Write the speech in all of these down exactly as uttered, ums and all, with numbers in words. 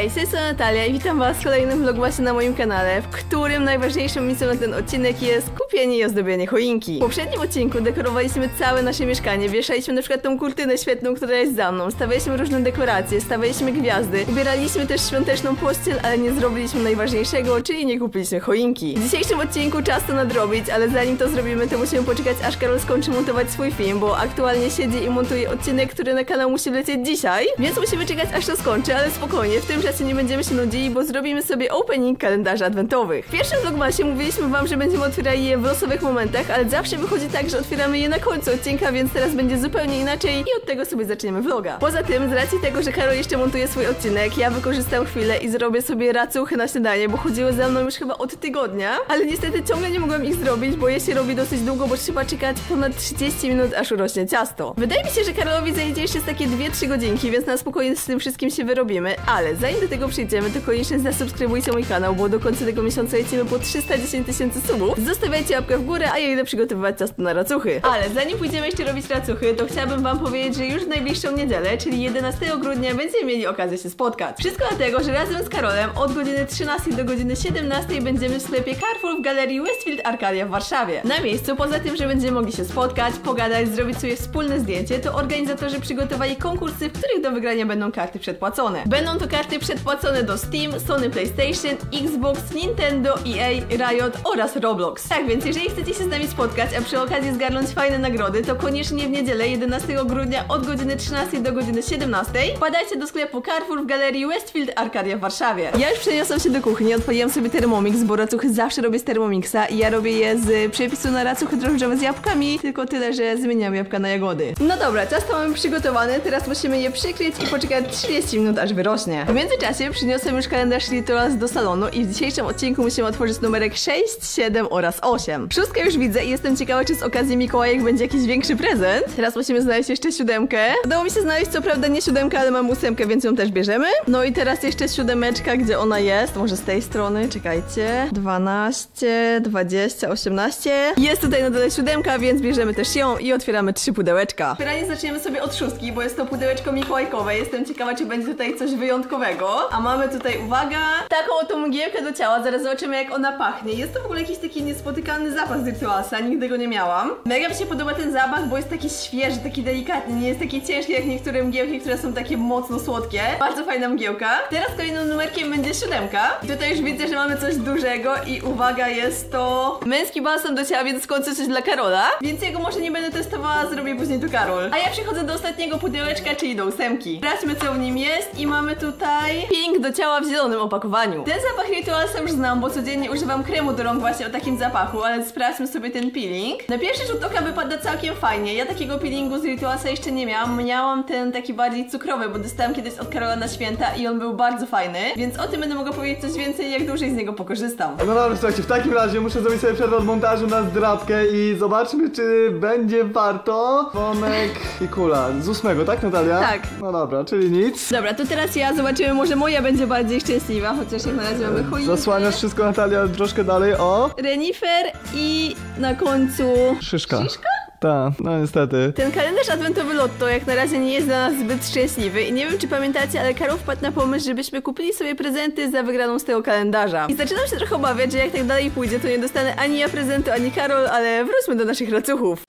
Hej, z tej strony Natalia i witam was w kolejnym vlogmasie na moim kanale, w którym najważniejszą misją na ten odcinek jest kupienie i ozdobienie choinki. W poprzednim odcinku dekorowaliśmy całe nasze mieszkanie, wieszaliśmy na przykład tą kurtynę świetną, która jest za mną, stawialiśmy różne dekoracje, stawialiśmy gwiazdy, ubieraliśmy też świąteczną pościel, ale nie zrobiliśmy najważniejszego, czyli nie kupiliśmy choinki. W dzisiejszym odcinku czas to nadrobić, ale zanim to zrobimy, to musimy poczekać, aż Karol skończy montować swój film, bo aktualnie siedzi i montuje odcinek, który na kanał musi lecieć dzisiaj, więc musimy czekać, aż to skończy, ale spokojnie, w tym czasie nie będziemy się nudzili, bo zrobimy sobie opening kalendarzy adwentowych. W pierwszym vlogmasie mówiliśmy wam, że będziemy otwierali je w losowych momentach, ale zawsze wychodzi tak, że otwieramy je na końcu odcinka, więc teraz będzie zupełnie inaczej i od tego sobie zaczniemy vloga. Poza tym, z racji tego, że Karol jeszcze montuje swój odcinek, ja wykorzystam chwilę i zrobię sobie racuchy na śniadanie, bo chodziły ze mną już chyba od tygodnia, ale niestety ciągle nie mogłam ich zrobić, bo je się robi dosyć długo, bo trzeba czekać ponad trzydzieści minut, aż urośnie ciasto. Wydaje mi się, że Karolowi zajdzie jeszcze z takie dwie trzy godzinki, więc na spokojnie z tym wszystkim się wyrobimy, ale zanim do tego przyjdziemy, to koniecznie zasubskrybujcie mój kanał, bo do końca tego miesiąca lecimy po trzysta dziesięć tysięcy subów. Zostawiajcie łapkę w górę, a ja idę przygotowywać ciasto na racuchy. Ale zanim pójdziemy jeszcze robić racuchy, to chciałabym wam powiedzieć, że już w najbliższą niedzielę, czyli jedenastego grudnia, będziemy mieli okazję się spotkać. Wszystko dlatego, że razem z Karolem od godziny trzynastej do godziny siedemnastej będziemy w sklepie Carrefour w galerii Westfield Arcadia w Warszawie. Na miejscu, poza tym, że będziemy mogli się spotkać, pogadać, zrobić sobie wspólne zdjęcie, to organizatorzy przygotowali konkursy, w których do wygrania będą karty przedpłacone. Będą to karty przedpłacone do Steam, Sony PlayStation, Xbox, Nintendo, E A, Riot oraz Roblox. Tak więc, jeżeli chcecie się z nami spotkać, a przy okazji zgarnąć fajne nagrody, to koniecznie w niedzielę jedenastego grudnia od godziny trzynastej do godziny siedemnastej wpadajcie do sklepu Carrefour w galerii Westfield Arcadia w Warszawie. Ja już przeniosłam się do kuchni, odpaliłam sobie Thermomix, bo racuchy zawsze robię z Thermomixa i ja robię je z przepisu na racuchy drożdżowe z jabłkami, tylko tyle, że zmieniam jabłka na jagody. No dobra, ciasto mamy przygotowane, teraz musimy je przykryć i poczekać trzydzieści minut, aż wyrośnie. W międzyczasie przyniosłem już kalendarz Litolas do salonu i w dzisiejszym odcinku musimy otworzyć numerek sześć, siedem oraz osiem. Szóstkę już widzę i jestem ciekawa, czy z okazji Mikołajek będzie jakiś większy prezent. Teraz musimy znaleźć jeszcze siódemkę. Udało mi się znaleźć co prawda nie siódemkę, ale mam ósemkę, więc ją też bierzemy. No i teraz jeszcze siódemeczka, gdzie ona jest. Może z tej strony, czekajcie. dwanaście, dwadzieścia, osiemnaście. Jest tutaj na dole siódemka, więc bierzemy też ją i otwieramy trzy pudełeczka. Otwieranie zaczniemy sobie od szóstki, bo jest to pudełeczko mikołajkowe. Jestem ciekawa, czy będzie tutaj coś wyjątkowego. A mamy tutaj, uwaga, taką oto mgiełkę do ciała. Zaraz zobaczymy, jak ona pachnie. Jest to w ogóle jakiś taki niespotykany zapach z Ritualsa. Nigdy go nie miałam. Mega mi się podoba ten zapach, bo jest taki świeży, taki delikatny. Nie jest taki ciężki jak niektóre mgiełki, które są takie mocno słodkie. Bardzo fajna mgiełka. Teraz kolejnym numerkiem będzie siódemka. I tutaj już widzę, że mamy coś dużego i uwaga, jest to męski balsam do ciała, więc w końcu coś dla Karola. Więc jego może nie będę testowała, zrobię później tu Karol. A ja przechodzę do ostatniego pudełeczka, czyli do ósemki. Sprawdźmy, co w nim jest i mamy tutaj pink do ciała w zielonym opakowaniu. Ten zapach Ritualsa już znam, bo codziennie używam kremu do rąk właśnie o takim zapachu, ale sprawdźmy sobie ten peeling. Na pierwszy rzut oka wypada całkiem fajnie. Ja takiego peelingu z Ritualsa jeszcze nie miałam. Miałam ten taki bardziej cukrowy, bo dostałam kiedyś od Karola na święta i on był bardzo fajny, więc o tym będę mogła powiedzieć coś więcej, jak dłużej z niego pokorzystam. No dobra, słuchajcie, w takim razie muszę zrobić sobie przerwę od montażu na zdrabkę i zobaczmy, czy będzie warto dzwonek i kula. Z ósmego, tak, Natalia? Tak. No dobra, czyli nic. Dobra, to teraz ja zobaczymy, może moja będzie bardziej szczęśliwa, chociaż jak na razie mamy choinkę. Zasłaniasz wszystko, Natalia, troszkę dalej, o. Renifer i na końcu... Szyszka. Szyszka? Tak, no niestety. Ten kalendarz adwentowy Lotto jak na razie nie jest dla nas zbyt szczęśliwy i nie wiem, czy pamiętacie, ale Karol wpadł na pomysł, żebyśmy kupili sobie prezenty za wygraną z tego kalendarza. I zaczynam się trochę obawiać, że jak tak dalej pójdzie, to nie dostanę ani ja prezentu, ani Karol, ale wróćmy do naszych racuchów.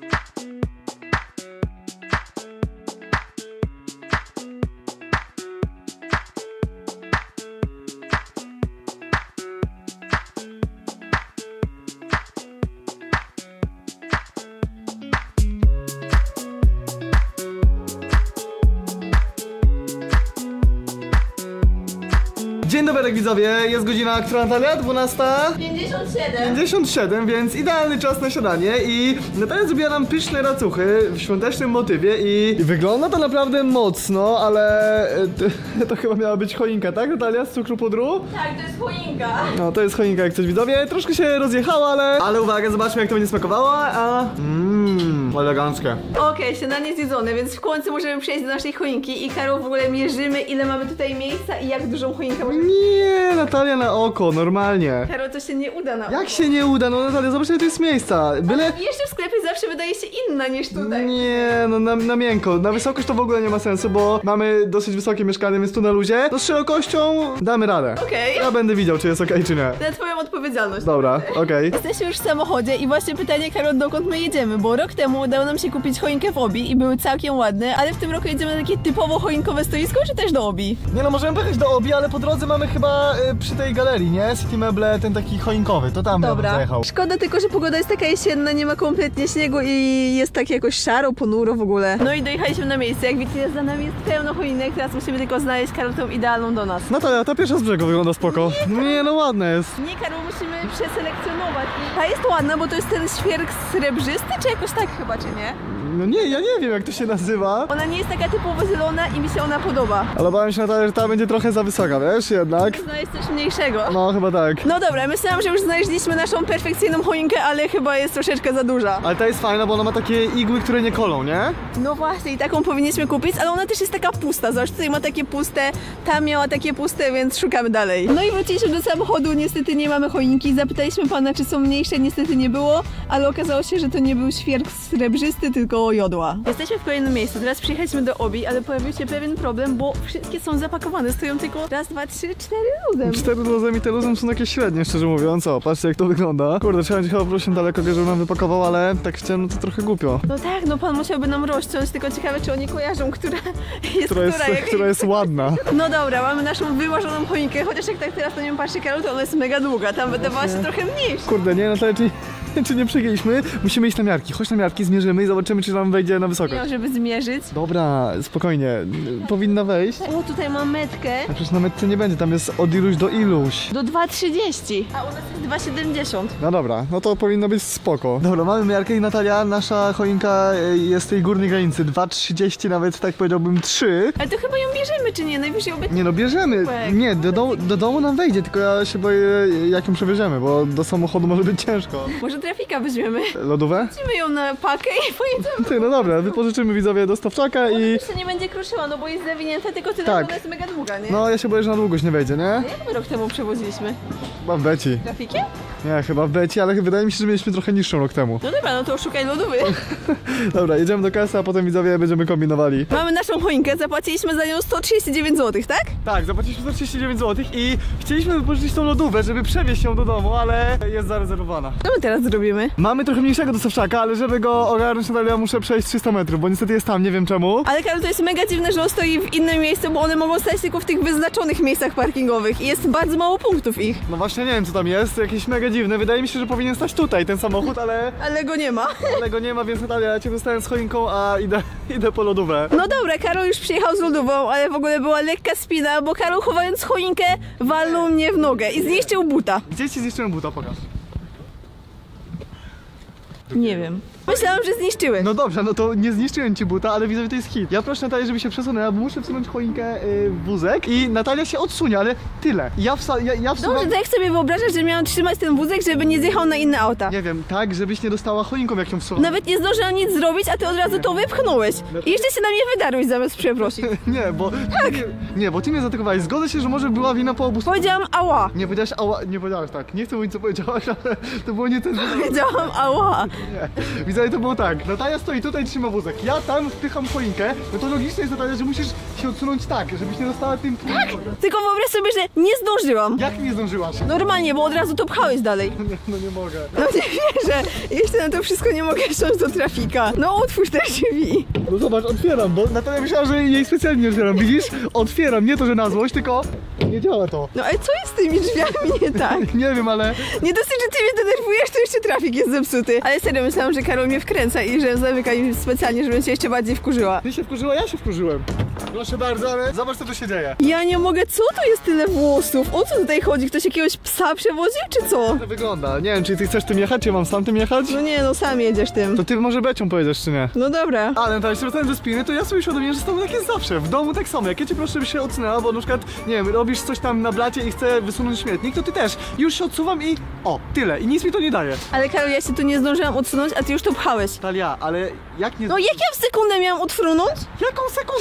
Dzień dobry, widzowie, jest godzina, która, Natalia? dwunasta? pięćdziesiąt siedem. pięćdziesiąt siedem, więc idealny czas na siadanie i Natalia zrobiła nam pyszne racuchy w świątecznym motywie i wygląda to naprawdę mocno, ale to, to chyba miała być choinka, tak, Natalia, z cukru pudru? Tak, to jest choinka. No, to jest choinka, jak coś, widzowie, troszkę się rozjechała, ale... Ale uwaga, zobaczmy, jak to będzie smakowało, a... Mmm, eleganckie. Okej, okay, śniadanie zjedzone, więc w końcu możemy przejść do naszej choinki i Karol, w ogóle mierzymy, ile mamy tutaj miejsca i jak dużą choinkę możemy Nie, Natalia na oko, normalnie. Karol, to się nie uda na Jak się nie uda? No Natalia, zobacz, ile to jest miejsca. Byle... Jeszcze w sklepie zawsze wydaje się inna niż tutaj. Nie, no na, na miękko. Na wysokość to w ogóle nie ma sensu, bo mamy dosyć wysokie mieszkanie, więc tu na luzie. No z szerokością damy radę. Okej. Ja będę widział, czy jest okej, czy nie. Na twoją odpowiedzialność. Dobra, okej. Jesteśmy już w samochodzie i właśnie pytanie, Karol, dokąd my jedziemy, bo rok temu udało nam się kupić choinkę w Obi i były całkiem ładne, ale w tym roku jedziemy na takie typowo choinkowe stoisko, czy też do Obi? Nie no, możemy pojechać do Obi, ale po drodze mamy chyba y, przy tej galerii, nie? City Meble, ten taki choinkowy, to tam bym zajechał. Szkoda tylko, że pogoda jest taka jesienna, nie ma kompletnie śniegu i jest tak jakoś szaro, ponuro w ogóle. No i dojechaliśmy na miejsce, jak widzicie, za nami jest pełno choinek, teraz musimy tylko znaleźć, Karol, tą idealną do nas. Natalia, ta pierwsza z brzegu wygląda spoko. Nie no, ładne jest. Nie, Karol, musimy przeselekcjonować. I ta jest ładna, bo to jest ten świerk srebrzysty, czy jakoś tak chyba, czy nie? No nie, ja nie wiem, jak to się nazywa. Ona nie jest taka typowo zielona i mi się ona podoba. Ale obawiam się, Natalia, że ta będzie trochę za wysoka, wiesz, jednak. Znaleźć coś mniejszego. No, chyba tak. No dobra, myślałam, że już znaleźliśmy naszą perfekcyjną choinkę, ale chyba jest troszeczkę za duża. Ale ta jest fajna, bo ona ma takie igły, które nie kolą, nie? No właśnie, i taką powinniśmy kupić, ale ona też jest taka pusta. Zobacz, tutaj ma takie puste, tam miała takie puste, więc szukamy dalej. No i wróciliśmy do samochodu, niestety nie mamy choinki. Zapytaliśmy pana, czy są mniejsze, niestety nie było, ale okazało się, że to nie był świerk srebrzysty, tylko jodła. Jesteśmy w kolejnym miejscu, teraz przyjechaliśmy do Obi, ale pojawił się pewien problem, bo wszystkie są zapakowane, stoją tylko raz, dwa, trzy, cztery luzem. Cztery luzem i te luzem są takie średnie, szczerze mówiąc. O, patrzcie, jak to wygląda. Kurde, trzeba będzie chyba prosić daleko, żeby nam wypakował, ale tak chciałem, no to trochę głupio. No tak, no pan musiałby nam rozciąć, tylko ciekawe, czy oni kojarzą, która jest Która jest, która, jak... która jest ładna. No dobra, mamy naszą wymarzoną choinkę, chociaż jak tak teraz na nią patrzy, Karol, to ona jest mega długa, tam wydawała się trochę mniejsza. Kurde, nie, Natalia, czy, czy nie przegięliśmy? Musimy iść na miarki. Chodź na miarki, zmierzymy i zobaczymy, czy nam wejdzie na wysokość. Nie, żeby zmierzyć. Dobra, spokojnie. Powinna wejść. O, tutaj mam metkę. A przecież na metce nie będzie, tam jest od iluś do iluś. Do dwa trzydzieści. A u nas jest dwa siedemdziesiąt. No dobra, no to powinno być spoko. Dobra, mamy miarkę i Natalia, nasza choinka jest w tej górnej granicy. dwa trzydzieści, nawet tak powiedziałbym trzy. Ale to chyba ją bierzemy, czy nie? Najwyżej ją będzie... Nie no, bierzemy. Nie, do, do, do domu nam wejdzie, tylko ja się boję, jak ją przewieziemy, bo do samochodu może być ciężko. Może trafika weźmiemy. Lodówe? Weźmiemy ją na pakę i pojedziemy. Ty, no dobra, wypożyczymy widzowie dostawczaka i... Jeszcze nie będzie kruszyła, no bo jest zawinięta, tylko tyle, Tak. że ona jest mega długa, nie? No, ja się boję, że na długość nie wejdzie, nie? Jak my rok temu przewoziliśmy? Chyba w Beci. Trafikiem? Nie, chyba w Beci, ale wydaje mi się, że mieliśmy trochę niższą rok temu. No dobra, no to szukaj lodówy. Dobra, jedziemy do kasy, a potem widzowie będziemy kombinowali. Mamy naszą choinkę, zapłaciliśmy za nią sto trzydzieści dziewięć złotych, tak? Tak, zapłaciliśmy sto trzydzieści dziewięć złotych i chcieliśmy wypożyczyć tą lodówkę, żeby przewieźć ją do domu, ale jest zarezerwowana. Co my teraz zrobimy? Mamy trochę mniejszego dostawczaka, ale żeby go ogarnąć, Natalia, muszę przejść trzysta metrów, bo niestety jest tam, nie wiem czemu. Ale Karol, to jest mega dziwne, że on stoi w innym miejscu, bo one mogą stać tylko w tych wyznaczonych miejscach parkingowych i jest bardzo mało punktów ich. No właśnie nie wiem co tam jest, jakieś mega dziwne. Wydaje mi się, że powinien stać tutaj ten samochód, ale, Ale go nie ma. ale go nie ma, więc Natalia, ja cię zostałem z choinką, a idę, idę po lodówę. No dobra, Karol już przyjechał z lodówą, ale w ogóle była lekka spina, bo Karol, chowając choinkę, walnął mnie w nogę i zniszczył buta. Gdzie ci zniszczyłem buta, pokaż. Nie wiem. Myślałam, że zniszczyłeś. No dobrze, no to nie zniszczyłem ci buta, ale widzę, że to jest hit. Ja proszę Natalię, żeby się przesunęła, bo muszę wsunąć choinkę yy, w wózek i Natalia się odsunie, ale tyle. Ja, wsa ja, ja wsuwam... Dobrze, to jak sobie wyobrażasz, że miałam trzymać ten wózek, żeby nie zjechał na inne auta? Nie wiem, tak, żebyś nie dostała choinką, jak ją wsuwam. Nawet nie zdążyłam nic zrobić, a ty od razu to wypchnąłeś. I jeszcze się na mnie wydarłeś zamiast przeprosić. Nie, bo... Tak. Nie, nie, bo ty mnie zaatakowałeś. Zgodzę się, że może była wina po obu stronach. Powiedziałam ała. Nie powiedziałaś ała, nie powiedziałaś tak. Nie chcę mówić, co powiedziałaś, ale to było nie ten... Powiedziałam ała. Nie. Widzę, to było tak. Natalia stoi tutaj, trzyma wózek. Ja tam wpycham choinkę. No to logiczne jest, Natalia, że musisz się odsunąć tak, żebyś nie dostała tym... Tak! Tylko wyobraź sobie, że nie zdążyłam. Jak nie zdążyłaś? Normalnie, bo od razu to pchałeś dalej. Nie, no nie mogę. No nie wierzę. Jeszcze na to wszystko nie mogę wsiąść do trafika. No otwórz te drzwi. No zobacz, otwieram, bo Natalia myślała, że jej specjalnie nie otwieram. Widzisz? Otwieram, nie to, że na złość, tylko nie działa to. No ale co jest z tymi drzwiami nie tak? Nie wiem, ale... Nie dosyć, że ty mnie denerwujesz, to jeszcze trafik jest zepsuty. Ale serio, myślałam, że Karol mnie wkręca i że zamyka mi specjalnie, żebym się jeszcze bardziej wkurzyła. Ty się wkurzyła, ja się wkurzyłem. Proszę bardzo, ale zobacz, co tu się dzieje. Ja nie mogę, co to jest tyle włosów? O co tutaj chodzi? Ktoś jakiegoś psa przewoził, czy co? To wygląda. Nie wiem, czy ty chcesz tym jechać, czy mam sam tym jechać? No nie, no sam jedziesz tym. To ty może Becią pojedziesz, czy nie? No dobra. Ale no, jeśli wracając do spiny, to ja sobie uświadomiłem, że z tobą tak jest zawsze. W domu tak samo. Jak ja cię proszę, żebyś się odsunęła, bo na przykład, nie wiem, robisz coś tam na blacie i chcę wysunąć śmietnik, to ty też. Już się odsuwam i o, tyle. I nic mi to nie daje. Ale Karol, ja się tu nie zdążyłam odsunąć, a ty już to pchałeś. Talia, ale jak nie... No jak ja w sekundę miałam odfrunąć? Jaką sekundę? No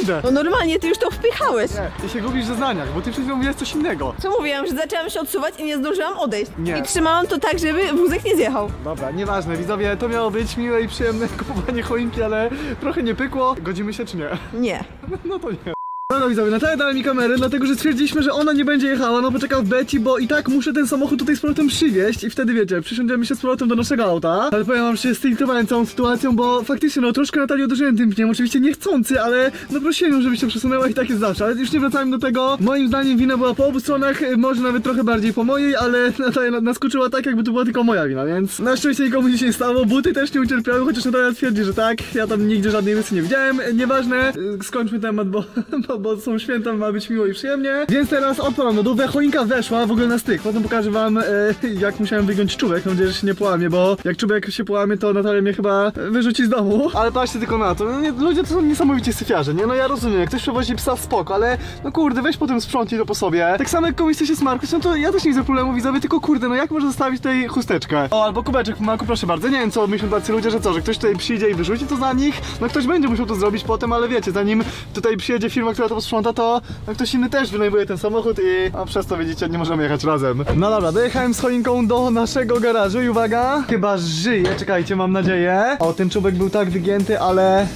Normalnie ty już to wpychałeś. Nie, ty się gubisz w zeznaniach, bo ty przed chwilą mówiłeś coś innego. Co mówiłam, że zaczęłam się odsuwać i nie zdążyłam odejść. Nie. I trzymałam to tak, żeby wózek nie zjechał. Dobra, nieważne, widzowie, to miało być miłe i przyjemne kupowanie choinki, ale trochę nie pykło. Godzimy się czy nie? Nie. No to nie. No widzowie, Natalia dała mi kamerę, dlatego że stwierdziliśmy, że ona nie będzie jechała, no poczekał w Beci, bo i tak muszę ten samochód tutaj z powrotem przywieźć i wtedy wiecie, przysiądziemy się z powrotem do naszego auta. Ale powiem wam, że się stylitowałem całą sytuacją, bo faktycznie no troszkę Natalię uderzyłem tym pniem, oczywiście niechcący, ale no prosiłem ją, żeby się przesunęła i tak jest zawsze, ale już nie wracałem do tego. Moim zdaniem wina była po obu stronach, może nawet trochę bardziej po mojej, ale Natalia naskoczyła tak, jakby to była tylko moja wina, więc na szczęście nikomu nic się nie stało, buty też nie ucierpiały, chociaż Natalia twierdzi, że tak, ja tam nigdzie żadnej rysy nie widziałem. Nieważne, skończmy temat, bo, bo, bo są święta, ma być miło i przyjemnie. Więc teraz odpalam lodówkę, choinka weszła w ogóle na styk. Potem pokażę wam, e, jak musiałem wygiąć czubek. Mam nadzieję, że się nie połamie, bo jak czubek się połamie, to Natalia mnie chyba wyrzuci z domu. Ale patrzcie tylko na to. No, nie, ludzie to są niesamowicie syfiarze, nie? No ja rozumiem, jak ktoś przewozi psa, spoko, ale no kurde, weź potem sprzątnij to po sobie. Tak samo jak komuś chce się smarkać, no to ja też nie widzę problemu, widzowie, tylko kurde, no jak można zostawić tutaj chusteczkę? O, albo kubeczek w maku, proszę bardzo. Nie wiem, co myślą tacy ludzie, że co, że ktoś tutaj przyjdzie i wyrzuci to za nich? No ktoś będzie musiał to zrobić potem, ale wiecie, zanim tutaj przyjedzie firma, która to posprząta, to no, ktoś inny też wynajmuje ten samochód i no, przez to widzicie, nie możemy jechać razem. No dobra, dojechałem z choinką do naszego garażu i uwaga, chyba żyje, czekajcie, mam nadzieję. O, ten czubek był tak wygięty, ale...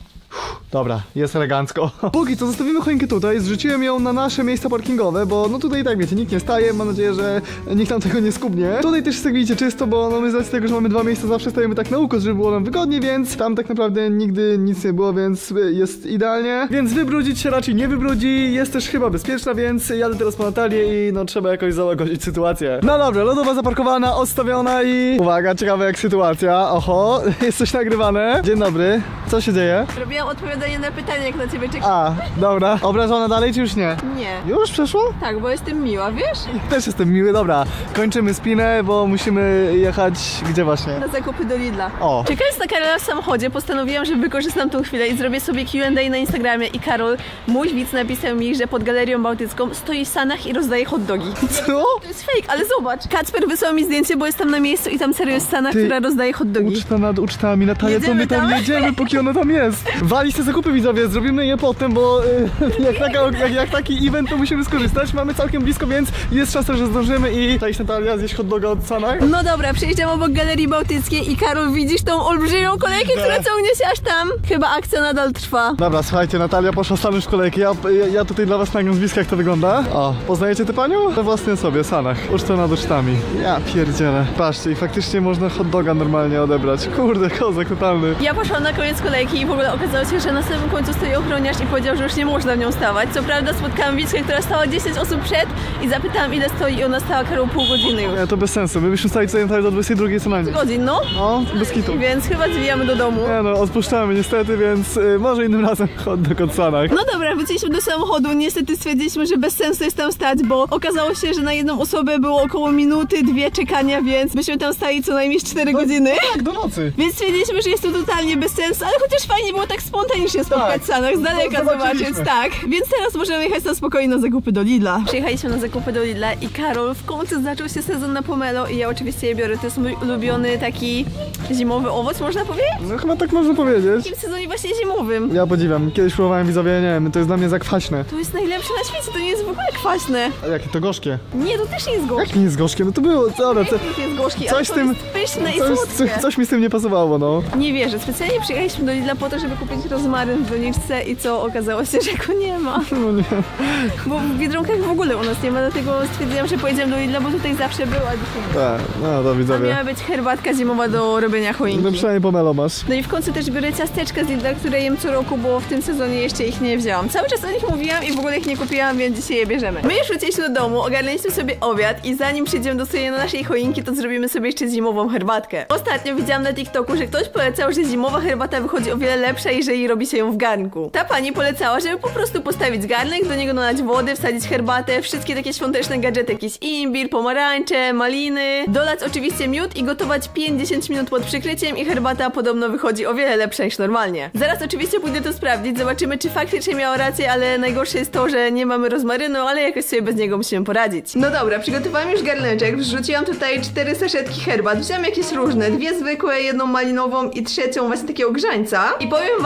Dobra, jest elegancko. Póki co zostawimy choinkę tutaj, zrzuciłem ją na nasze miejsca parkingowe, bo no tutaj tak wiecie, nikt nie staje, mam nadzieję, że nikt nam tego nie skubnie. Tutaj też jest, jak widzicie, czysto, bo no my z racji tego, że mamy dwa miejsca, zawsze stajemy tak na ukos, żeby było nam wygodnie, więc tam tak naprawdę nigdy nic nie było, więc jest idealnie. Więc wybrudzić się raczej nie wybrudzi, jest też chyba bezpieczna, więc jadę teraz po Natalię i no trzeba jakoś załagodzić sytuację. No dobra, lodowa zaparkowana, odstawiona i... Uwaga, ciekawe jak sytuacja, oho, jest coś nagrywane. Dzień dobry, co się dzieje? Robiłam odpowiadanie na pytanie, jak na ciebie czekam. A, dobra. Obrażona dalej, czy już nie? Nie. Już przeszło? Tak, bo jestem miła, wiesz? Też jestem miły, dobra. Kończymy spinę, bo musimy jechać gdzie właśnie? Na zakupy do Lidla. O. Czekając na Karola w samochodzie, postanowiłam, że wykorzystam tą chwilę i zrobię sobie Q and A na Instagramie i Karol, mój widz, napisał mi, że pod Galerią Bałtycką stoi w Sanach i rozdaje hot dogi. Co? To jest fake, ale zobacz. Kacper wysłał mi zdjęcie, bo jest tam na miejscu i tam serio jest Sana, Ty, która rozdaje hot dogi. Uczta nad ucztami, Natalia, to my tam tam? jedziemy, póki ona tam jest. Walić te zakupy, widzowie, zrobimy je potem, bo y, jak, taka, jak, jak taki event, to musimy skorzystać. Mamy całkiem blisko, więc jest szansa, że zdążymy i cześć Natalia, zjeść hot doga od Sanach. No dobra, przejeżdżam obok Galerii Bałtyckiej i Karol, widzisz tą olbrzymią kolejkę, która ciągnie się aż tam? Chyba akcja nadal trwa. Dobra, słuchajcie, Natalia poszła stanąć w kolejkę, ja, ja, ja tutaj dla was nagram z bliska, jak to wygląda. O, poznajecie tę panią? We własnej osobie, Sanach, uczta nad ucztami. Ja pierdzielę. Patrzcie, i faktycznie można hot doga normalnie odebrać. Kurde, kozak totalny. Ja poszłam na koniec kolejki i w ogóle okazało się, że na samym końcu stoi ochroniarz i powiedział, że już nie można w nią stawać. Co prawda spotkałam Wickę, która stała dziesięć osób przed i zapytałam, ile stoi i ona stała Karol pół godziny już. Nie, to bez sensu, my byśmy stali tutaj do dwudziestej drugiej co najmniej. Godzin, no? No, bez kitu. Więc chyba zwijamy do domu. Nie no, odpuszczamy niestety, więc y, może innym razem hot dog od Sanach. No dobra, wróciliśmy do samochodu. Niestety stwierdziliśmy, że bez sensu jest tam stać, bo okazało się, że na jedną osobę było około minuty, dwie czekania, więc byśmy tam stali co najmniej cztery godziny. Tak, do nocy. Więc stwierdziliśmy, że jest to totalnie bez sensu, ale chociaż fajnie było tak spontanicznie spotkać Tak. w Sanach, z daleka No, zobaczyć, tak. Więc teraz możemy jechać na spokojnie na zakupy do Lidla. Przyjechaliśmy na zakupy do Lidla i Karol, w końcu zaczął się sezon na pomelo i ja oczywiście je biorę. To jest mój ulubiony taki zimowy owoc, można powiedzieć? No chyba tak można powiedzieć. W takim sezonie właśnie zimowym. Ja podziwiam, kiedyś próbowałem, widzowie, nie wiem, to jest dla mnie zakwaśne. To jest najlepsze na świecie, to nie jest w ogóle kwaśne. A jakie to gorzkie? Nie, to też nie jest gorzkie. Jak nie jest gorzkie? No to było, dobra, co, To jest gorzki, coś ale z to tym- jest pyszne i coś, słodkie. coś, coś mi z tym nie pasowało, no. Nie wierzę, specjalnie przyjechaliśmy do Lidla po to, żeby kupić rozmaryn w doniczce i co, okazało się, że go nie ma. No nie. Bo w Biedronkach w ogóle u nas nie ma, dlatego stwierdziłam, że pojedziemy do Lidla, bo tutaj zawsze była dzisiaj. Tak, no to A widzowie. miała być herbatka zimowa do robienia choinki. No przynajmniej pomelo masz. No i w końcu też biorę ciasteczka z Lidla, które jem co roku, bo w tym sezonie jeszcze ich nie wzięłam. Cały czas o nich mówiłam i w ogóle ich nie kupiłam, więc dzisiaj je bierzemy. My już wróciliśmy do domu, ogarnęliśmy sobie obiad i zanim przyjdziemy do sobie na naszej choinki, to zrobimy sobie jeszcze zimową herbatkę. Ostatnio widziałam na TikToku, że ktoś polecał, że zimowa herbata wychodzi o wiele lepsza, jeżeli robi się ją w garnku. Ta pani polecała, żeby po prostu postawić garnek, do niego nalać wody, wsadzić herbatę, wszystkie takie świąteczne gadżety, jakiś imbir, pomarańcze, maliny, dolać oczywiście miód i gotować pięćdziesiąt minut pod przykryciem i herbata podobno wychodzi o wiele lepsza niż normalnie. Zaraz oczywiście pójdę to sprawdzić, zobaczymy, czy faktycznie miała rację, ale najgorsze jest to, że nie mamy rozmarynu, ale jakoś sobie bez niego musimy poradzić. No dobra, przygotowałam już garneczek, wrzuciłam tutaj cztery saszetki herbat, wziąłam jakieś różne, dwie zwykłe, jedną malinową i trzecią właśnie takiego grzańca i powiem wam, że tak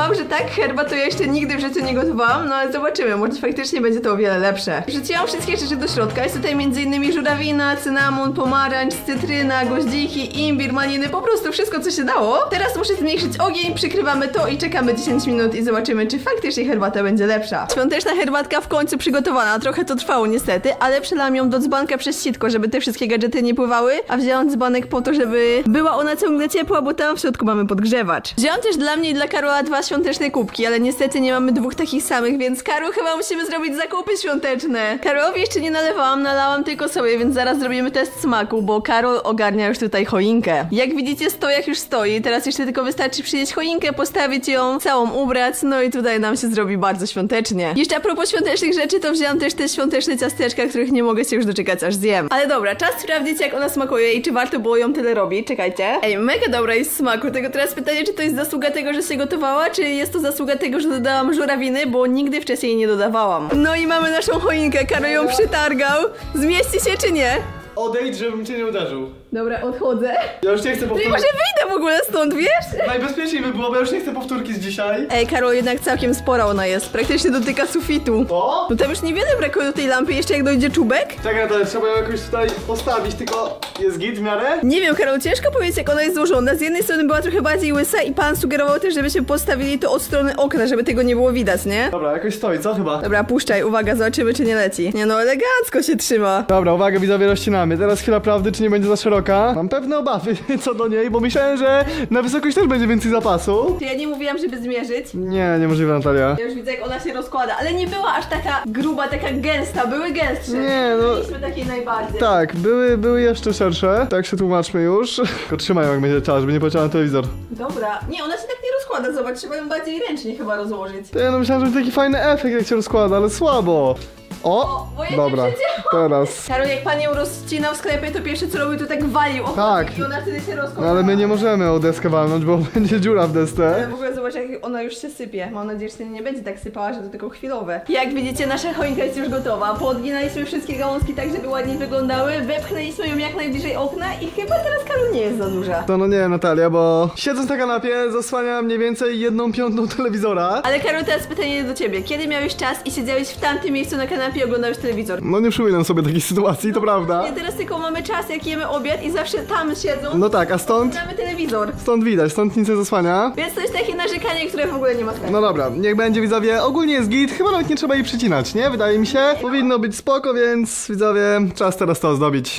tak herbat to ja jeszcze nigdy w życiu nie gotowałam, no ale zobaczymy, może faktycznie będzie to o wiele lepsze. Wrzuciłam wszystkie rzeczy do środka, jest tutaj między innymi żurawina, cynamon, pomarańcz, cytryna, goździki, imbir, maliny, po prostu wszystko co się dało. Teraz muszę zmniejszyć ogień, przykrywamy to i czekamy dziesięć minut i zobaczymy, czy faktycznie herbata będzie lepsza. Świąteczna herbatka w końcu przygotowana, trochę to trwało niestety, ale przelałam ją do dzbanka przez sitko, żeby te wszystkie gadżety nie pływały, a wzięłam dzbanek po to, żeby była ona ciągle ciepła, bo tam w środku mamy podgrzewacz. Wzięłam też dla mnie i dla Karola dwa świąteczne kubki, ale niestety nie mamy dwóch takich samych, więc Karol, chyba musimy zrobić zakupy świąteczne. Karolowi jeszcze nie nalewałam, nalałam tylko sobie, więc zaraz zrobimy test smaku, bo Karol ogarnia już tutaj choinkę. Jak widzicie, stojak już stoi, teraz jeszcze tylko wystarczy przynieść choinkę, postawić ją, całą ubrać, no i tutaj nam się zrobi bardzo świątecznie. Jeszcze a propos świątecznych rzeczy, to wzięłam też te świąteczne ciasteczka, których nie mogę się już doczekać, aż zjem. Ale dobra, czas sprawdzić, jak ona smakuje i czy warto było ją tyle robić. Czekajcie. Ej, mega dobra jest smaku. Tego teraz pytanie, czy to jest zasługa tego, że się gotowała, czy jest to zasługa tego, że dodałam żurawiny, bo nigdy wcześniej nie dodawałam. No i mamy naszą choinkę. Karol ją przytargał. Zmieści się czy nie? Odejdź, żebym cię nie uderzył. Dobra, odchodzę. Ja już nie chcę No i powtórki. może wyjdę w ogóle stąd, wiesz? Najbezpieczniej by było, bo ja już nie chcę powtórki z dzisiaj. Ej, Karol, jednak całkiem spora ona jest. Praktycznie dotyka sufitu. O? No tam już niewiele brakuje do tej lampy, jeszcze jak dojdzie czubek. Czekaj, Natalia, trzeba ją jakoś tutaj postawić, tylko jest git w miarę? Nie wiem, Karol, ciężko powiedzieć, jak ona jest złożona. Z jednej strony była trochę bardziej łysa i pan sugerował też, żebyśmy postawili to od strony okna, żeby tego nie było widać, nie? Dobra, jakoś stoi, co chyba? Dobra, puszczaj, uwaga, zobaczymy, czy nie leci. Nie no, elegancko się trzyma. Dobra, uwaga, widzowie, rozcinamy. Teraz chwila prawdy, czy nie będzie za szeroka. Mam pewne obawy co do niej, bo myślałem, że na wysokość też będzie więcej zapasu. Czy ja nie mówiłam, żeby zmierzyć? Nie, niemożliwe, Natalia. Ja już widzę, jak ona się rozkłada, ale nie była aż taka gruba, taka gęsta, były gęstsze. Nie, no. Mieliśmy takiej najbardziej. Tak, były, były jeszcze szersze. Tak się tłumaczmy już. Tylko trzymaj ją, jak będzie czas, żeby nie poleciała na telewizor. Dobra. Nie, ona się tak nie rozkłada, zobacz, trzeba ją bardziej ręcznie chyba rozłożyć. To ja no myślałem, że będzie taki fajny efekt, jak się rozkłada, ale słabo. O, O, bo ja dobra, nie teraz. Karol, jak pan ją rozcinał w sklepie, to pierwsze co robił, to tak walił o Tak. i ona wtedy się rozkładała. No ale my nie możemy o deskę walnąć, bo będzie dziura w Ale desce. w ogóle zobacz, jak ona już się sypie. Mam nadzieję, że się nie będzie tak sypała, że to tylko chwilowe. Jak widzicie, nasza choinka jest już gotowa. Poodginaliśmy wszystkie gałązki tak, żeby ładnie wyglądały. Wepchnęliśmy ją jak najbliżej okna i chyba teraz Karol nie jest za duża. To no nie, Natalia, bo siedząc na kanapie zasłania mniej więcej jedną piątą telewizora. Ale Karol, teraz pytanie do ciebie. Kiedy miałeś czas i siedziałeś w tamtym miejscu na kanapie i oglądałeś telewizor? No nie przypominam sobie takiej sytuacji, to prawda. Nie, teraz tylko mamy czas, jak jemy obiad i zawsze tam siedzą. No tak, a stąd? Oglądamy telewizor. Stąd widać, stąd nic nie zasłania. Więc to jest takie narzekanie, które w ogóle nie ma sensu. No dobra, niech będzie, widzowie, ogólnie jest git, chyba nawet nie trzeba jej przycinać, nie? Wydaje mi się. Powinno być spoko, więc widzowie, czas teraz to ozdobić.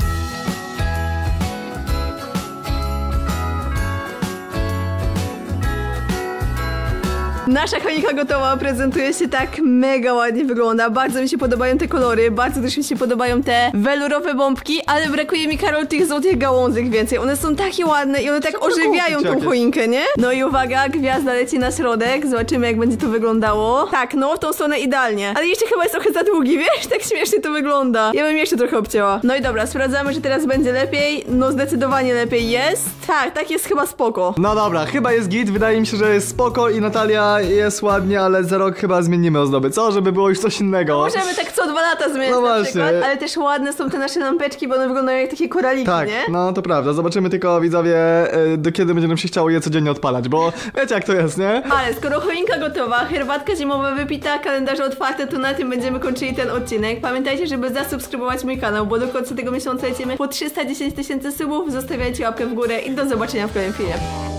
Nasza choinka gotowa, prezentuje się tak mega ładnie wygląda, bardzo mi się podobają te kolory, bardzo też mi się podobają te welurowe bombki, ale brakuje mi, Karol, tych złotych gałązek więcej, one są takie ładne i one tak Trzeba ożywiają kupić tą jakieś. choinkę, nie? No i uwaga, gwiazda leci na środek, zobaczymy jak będzie to wyglądało. Tak, no w tą stronę idealnie, ale jeszcze chyba jest trochę za długi, wiesz, tak śmiesznie to wygląda. Ja bym jeszcze trochę obcięła. No i dobra, sprawdzamy, że teraz będzie lepiej, no zdecydowanie lepiej jest. Tak, tak jest chyba spoko. No dobra, chyba jest git, wydaje mi się, że jest spoko i Natalia jest ładnie, ale za rok chyba zmienimy ozdoby, co? Żeby było już coś innego. Możemy tak co dwa lata zmieniać No na właśnie. przykład, ale też ładne są te nasze lampeczki, bo one wyglądają jak takie koraliki, Tak, nie? no to prawda. Zobaczymy tylko, widzowie, y, do kiedy będzie nam się chciało je codziennie odpalać, bo wiecie jak to jest, nie? Ale skoro choinka gotowa, herbatka zimowa wypita, kalendarze otwarte, to na tym będziemy kończyli ten odcinek. Pamiętajcie, żeby zasubskrybować mój kanał, bo do końca tego miesiąca lecimy po trzysta dziesięć tysięcy subów. Zostawiajcie łapkę w górę i do zobaczenia w kolejnym filmie.